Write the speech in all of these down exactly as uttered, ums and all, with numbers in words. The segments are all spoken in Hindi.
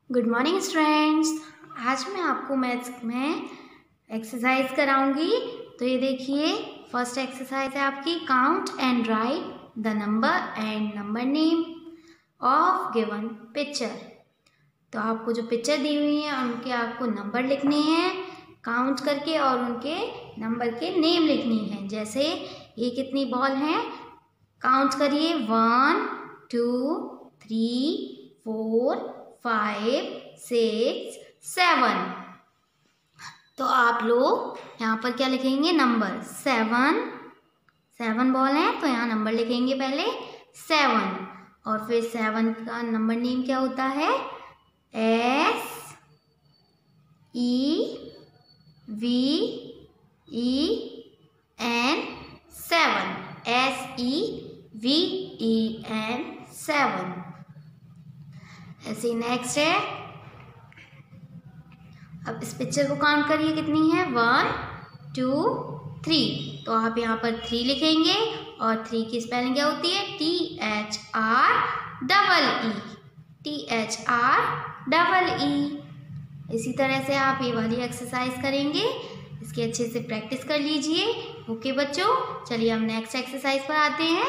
Good morning students. आज मैं आपको मैथ्स में एक्सरसाइज कराऊंगी। तो ये देखिए, फर्स्ट एक्सरसाइज है आपकी count and write the number and number name of given picture. तो आपको जो पिक्चर दी हुई है उनके आपको नंबर लिखने हैं काउंट करके और उनके नंबर के नेम लिखनी है। जैसे ये कितनी बॉल हैं, काउंट करिए, one two three four five six seven. तो आप लोग यहाँ पर क्या लिखेंगे, नंबर सेवन। सेवन बॉल हैं तो यहाँ नंबर लिखेंगे पहले सेवन, और फिर सेवन का नंबर नेम क्या होता है, S E V E N seven, S E V E N seven. ऐसे नेक्स्ट है, अब इस पिक्चर को काउंट करिए कितनी है, वन टू थ्री। तो आप यहाँ पर थ्री लिखेंगे और थ्री की स्पेलिंग क्या होती है, T H R double E, T H R double E. इसी तरह से आप ये वाली एक्सरसाइज करेंगे, इसकी अच्छे से प्रैक्टिस कर लीजिए। ओके बच्चों, चलिए हम नेक्स्ट एक्सरसाइज पर आते हैं।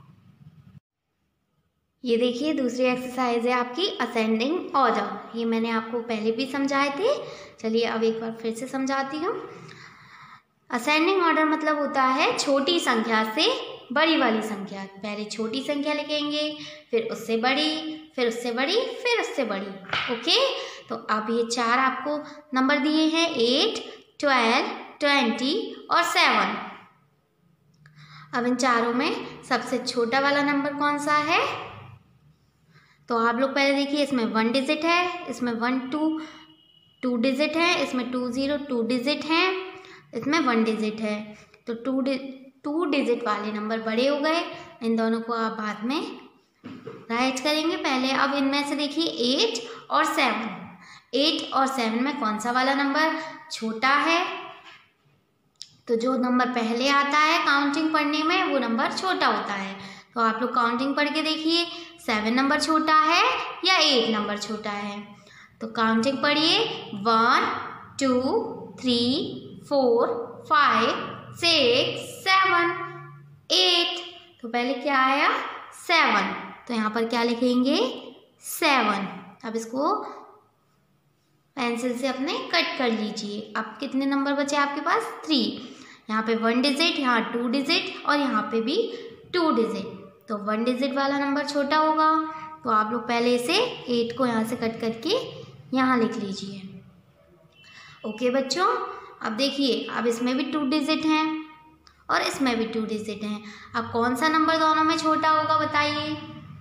ये देखिए दूसरी एक्सरसाइज है आपकी असेंडिंग ऑर्डर। ये मैंने आपको पहले भी समझाए थे, चलिए अब एक बार फिर से समझाती हूँ। असेंडिंग ऑर्डर मतलब होता है छोटी संख्या से बड़ी वाली संख्या। पहले छोटी संख्या लिखेंगे, फिर उससे बड़ी, फिर उससे बड़ी, फिर उससे बड़ी। ओके, तो अब ये चार आपको नंबर दिए हैं, एट, ट्वेल्व, ट्वेंटी और सेवन। अब इन चारों में सबसे छोटा वाला नंबर कौन सा है, तो आप लोग पहले देखिए, इसमें वन डिजिट है, इसमें वन टू टू डिजिट है, इसमें टू ज़ीरो टू डिजिट है, इसमें वन डिजिट है। तो टू टू डिजिट वाले नंबर बड़े हो गए, इन दोनों को आप बाद में राइट करेंगे पहले। अब इनमें से देखिए एट और सेवन, एट और सेवन में कौन सा वाला नंबर छोटा है, तो जो नंबर पहले आता है काउंटिंग पढ़ने में वो नंबर छोटा होता है। तो आप लोग काउंटिंग पढ़ के देखिए, सेवन नंबर छोटा है या एट नंबर छोटा है। तो काउंटिंग पढ़िए, one two three four five six seven eight. तो पहले क्या आया, सेवन, तो यहाँ पर क्या लिखेंगे, सेवन। अब इसको पेंसिल से अपने कट कर लीजिए। अब कितने नंबर बचे आपके पास, थ्री। यहाँ पे वन डिजिट, यहाँ टू डिजिट और यहाँ पे भी टू डिजिट। तो वन डिजिट वाला नंबर छोटा होगा, तो आप लोग पहले इसे एट को यहाँ से कट करके यहाँ लिख लीजिए। ओके बच्चों, अब देखिए, अब इसमें भी टू डिजिट हैं और इसमें भी टू डिजिट हैं। अब कौन सा नंबर दोनों में छोटा होगा बताइए।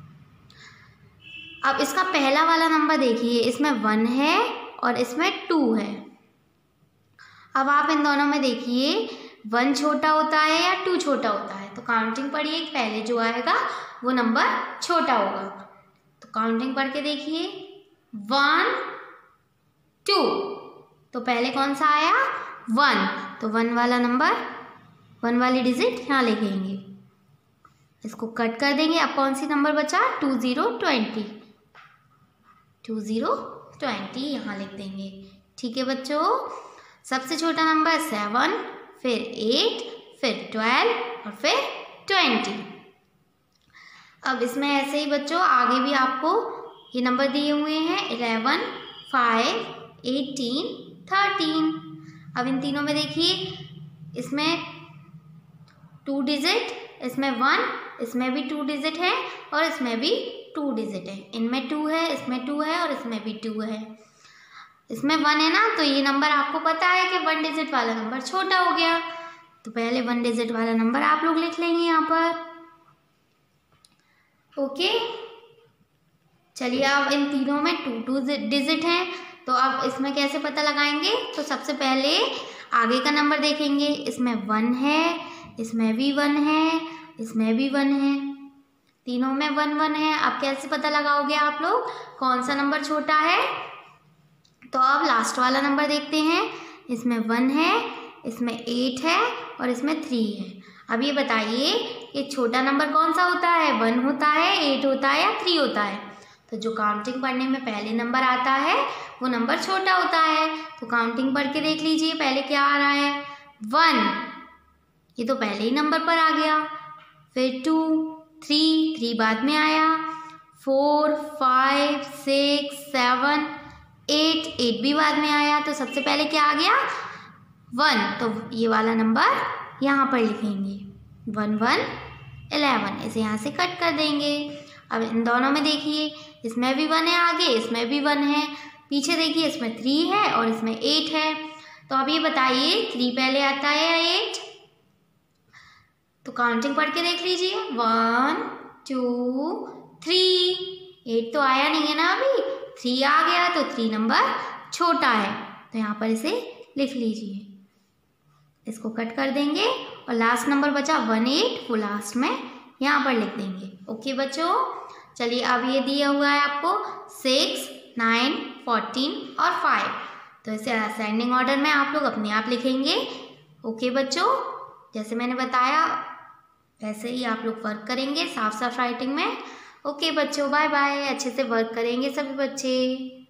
अब इसका पहला वाला नंबर देखिए, इसमें वन है और इसमें टू है। अब आप इन दोनों में देखिए, वन छोटा होता है या टू छोटा होता है। तो काउंटिंग पढ़िए, पहले जो आएगा वो नंबर छोटा होगा। तो काउंटिंग पढ़ के देखिए, वन टू, तो पहले कौन सा आया, वन। तो वन वाला नंबर, वन वाली डिजिट यहाँ लिखेंगे, इसको कट कर देंगे। अब कौन सी नंबर बचा, two zero twenty, two zero twenty यहाँ लिख देंगे। ठीक है बच्चों, सबसे छोटा नंबर सेवन, फिर एट, फिर ट्वेल्व और फिर ट्वेंटी। अब इसमें ऐसे ही बच्चों आगे भी आपको ये नंबर दिए हुए हैं, इलेवन, फाइव, एटीन, थर्टीन। अब इन तीनों में देखिए, इसमें टू डिजिट, इसमें वन, इसमें भी टू डिजिट है और इसमें भी टू डिजिट है। इनमें टू है, इसमें टू है और इसमें भी टू है। इसमें वन है ना, तो ये नंबर आपको पता है कि वन डिजिट वाला नंबर छोटा हो गया। तो पहले वन डिजिट वाला नंबर आप लोग लिख लेंगे यहाँ पर। ओके, चलिए अब इन तीनों में टू टू डिजिट हैं, तो अब इसमें कैसे पता लगाएंगे। तो सबसे पहले आगे का नंबर देखेंगे, इसमें वन है, इसमें भी वन है, इसमें भी वन है, तीनों में वन वन है। अब कैसे पता लगाओगे आप लोग कौन सा नंबर छोटा है। तो अब लास्ट वाला नंबर देखते हैं, इसमें वन है, इसमें एट है और इसमें थ्री है। अब ये बताइए कि छोटा नंबर कौन सा होता है, वन होता है, एट होता है या थ्री होता है। तो जो काउंटिंग पढ़ने में पहले नंबर आता है वो नंबर छोटा होता है। तो काउंटिंग पढ़ के देख लीजिए, पहले क्या आ रहा है, वन, ये तो पहले ही नंबर पर आ गया। फिर टू, थ्री, थ्री बाद में आया, four, five, six, seven, eight, eight भी बाद में आया। तो सबसे पहले क्या आ गया, वन। तो ये वाला नंबर यहाँ पर लिखेंगे, वन वन इलेवन। इसे यहाँ से कट कर देंगे। अब इन दोनों में देखिए, इसमें भी वन है आगे, इसमें भी वन है, पीछे देखिए इसमें थ्री है और इसमें एट है। तो अब ये बताइए थ्री पहले आता है या एट? तो काउंटिंग पढ़ के देख लीजिए, वन टू थ्री, एट तो आया नहीं है ना अभी, थ्री आ गया, तो थ्री नंबर छोटा है। तो यहाँ पर इसे लिख लीजिए, इसको कट कर देंगे और लास्ट नंबर बचा वन एट, वो लास्ट में यहाँ पर लिख देंगे। ओके बच्चों, चलिए अब ये दिया हुआ है आपको सिक्स, नाइन, फोर्टीन और फाइव। तो इसे असेंडिंग ऑर्डर में आप लोग अपने आप लिखेंगे। ओके बच्चों, जैसे मैंने बताया वैसे ही आप लोग वर्क करेंगे साफ साफ राइटिंग में। ओके बच्चों, बाय बाय। अच्छे से वर्क करेंगे सभी बच्चे।